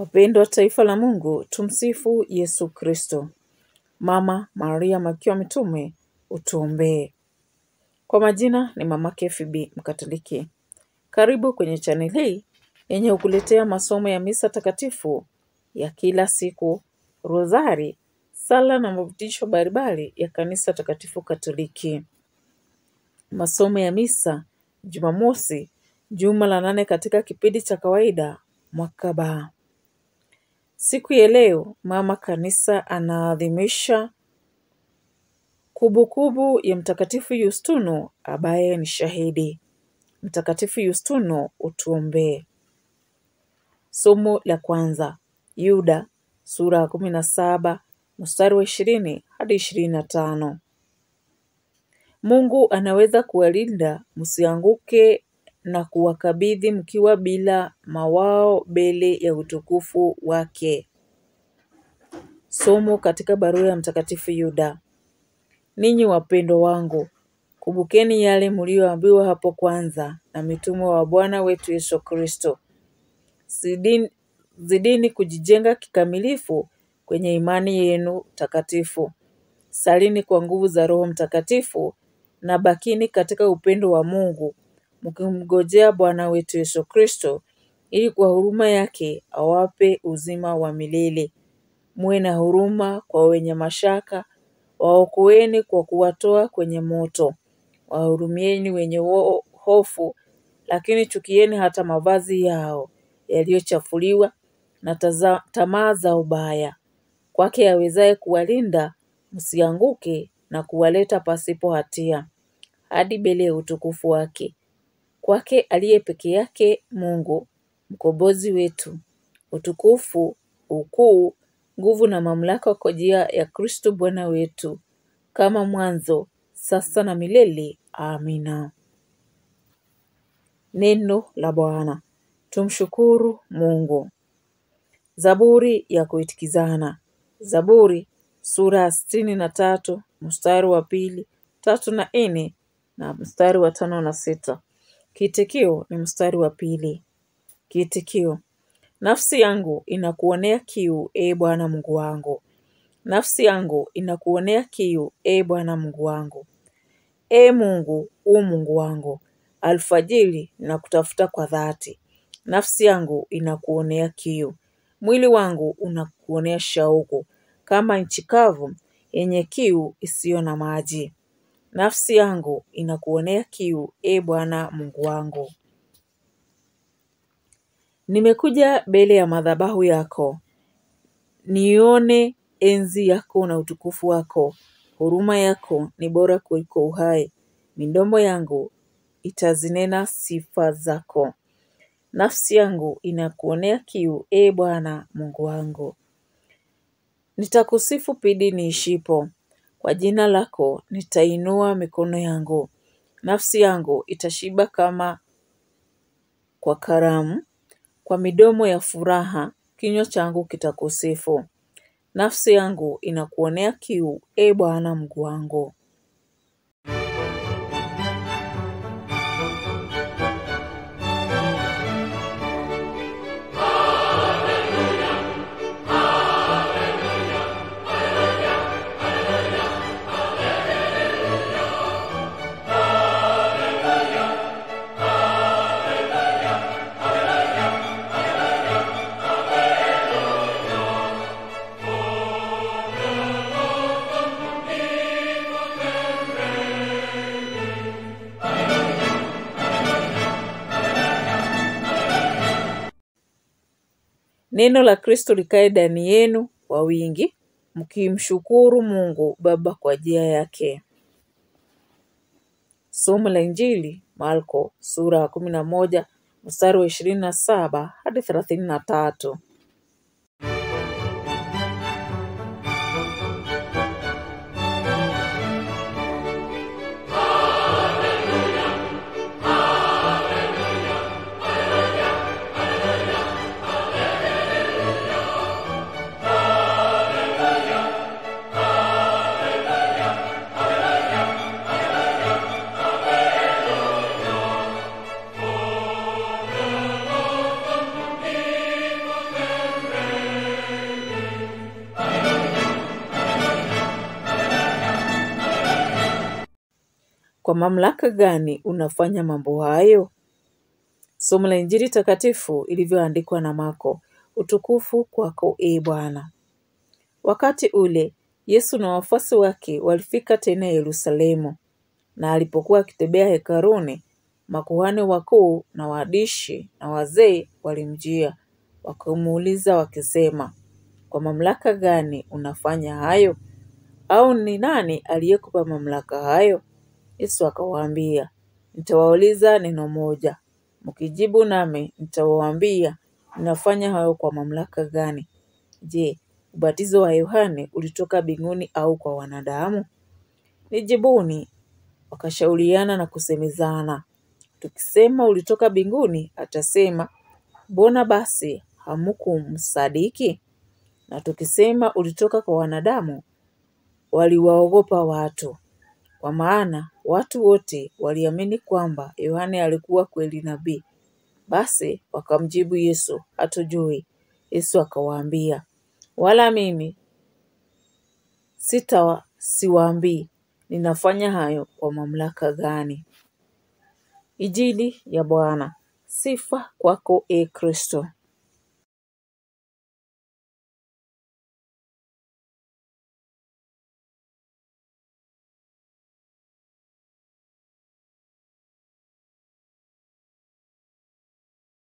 Wapendwa taifa la Mungu, tumsifu Yesu Kristo. Mama Maria Malkia wa Mitume, utuombee. Kwa majina ni Mama KFB Mkatoliki. Karibu kwenye channel hii yenye kukuletea masomo ya misa takatifu ya kila siku, rozari, sala na mafundisho mbalimbali ya Kanisa Takatifu Katoliki. Masomo ya misa Jumamosi, juma la 8 katika kipindi cha kawaida mwaka B. Siku ya leo Mama Kanisa anaadhimisha kumbukumbu ya Mtakatifu Yustuno ambaye ni shahidi. Mtakatifu Yustuno, utuombee. Somo la kwanza, Yuda sura 17 mstari wa 20 hadi 25. Mungu anaweza kuwalinda msianguke na kuwakabidhi mkiwa bila mawao mbele ya utukufu wake. Somo katika barua ya Mtakatifu Yuda. Ninyi wapendo wangu, kumbukeni yale mlioambiwa hapo kwanza na mitume wa Bwana wetu Yesu Kristo. Zidini kujijenga kikamilifu kwenye imani yenu takatifu. Salini kwa nguvu za Roho Mtakatifu na bakini katika upendo wa Mungu, mkimngojea Bwana wetu Yesu Kristo, ili kwa huruma yake awape uzima wa milele. Muwe na huruma kwa wenye mashaka, waokoeni kwa kuwatoa kwenye moto. Wahurumieni wenye hofu, lakini chukieni hata mavazi yao yaliyochafuliwa na tamaa za ubaya. Kwake awezaye kuwalinda msianguke na kuwaleta pasipo hatia hadi mbele ya utukufu wake. Kwake aliye peke yake Mungu, mkombozi wetu, utukufu, ukuu, nguvu na mamlaka kwa njia ya Kristo Bwana wetu, kama mwanzo, sasa na milele. Amina. Neno la Bwana. Tumshukuru Mungu. Zaburi ya kuitikizana. Zaburi sura 63 mstari wa 2, 3 na 4 na mstari wa 5 na 6. Kiitikio ni mstari wa 2. Kiitikio: nafsi yangu inakuonea kiu, e Bwana Mungu wangu. Nafsi yangu inakuonea kiu, e Bwana Mungu wangu. E Mungu, Mungu wangu, alfajiri ninakutafuta kwa dhati. Nafsi yangu inakuonea kiu. Mwili wangu unakuonea shauku, kama nchi kavu yenye kiu isiyo na maji. Nafsi yangu inakuonea kiu, e Bwana Mungu wangu. Nimekuja mbele ya madhabahu yako, nione enzi yako na utukufu wako. Huruma yako ni bora kuliko uhai. Midomo yangu itazinena sifa zako. Nafsi yangu inakuonea kiu, e Bwana Mungu wangu. Nitakusifu pindi niishipo. Kwa jina lako nitainua mikono yangu. Nafsi yangu itashiba kama kwa karamu. Kwa midomo ya furaha kinywa changu kitakusifu. Nafsi yangu inakuonea kiu, e Bwana Mungu wangu. Neno la Kristo likae ndani yenu kwa wingi, mkimshukuru Mungu Baba kwa njia yake. Somo la Injili Marko sura 11 mstari wa 27 hadi 33. Kwa mamlaka gani unafanya mambo hayo? Somo la Injili takatifu ilivyoandikwa na Marko. Utukufu kwako, Ee Bwana. Wakati ule Yesu na wafuasi wake walifika tena Yerusalemu, na alipokuwa akitembea hekaluni, makuhani wakuu na waandishi na wazee walimjia, wakamuuliza wakisema, kwa mamlaka gani unafanya hayo? Au ni nani aliyekupa mamlaka hayo? Yesu akawaambia, nitawauliza neno moja, mkijibu nami nitawaambia ninafanya hayo kwa mamlaka gani. Je, ubatizo wa Yohane ulitoka mbinguni au kwa wanadamu? Nijibuni. Wakashauriana na kusemezana, tukisema ulitoka mbinguni, atasema, mbona basi hamkumsadiki? Na tukisema ulitoka kwa wanadamu, waliwaogopa watu, kwa maana watu wote waliamini kwamba Yohane alikuwa kweli nabii. Basi wakamjibu Yesu, hatujui. Yesu akawaambia, wala mimi siwaambii ninafanya hayo kwa mamlaka gani. Injili ya Bwana. Sifa kwako, Ee Kristo.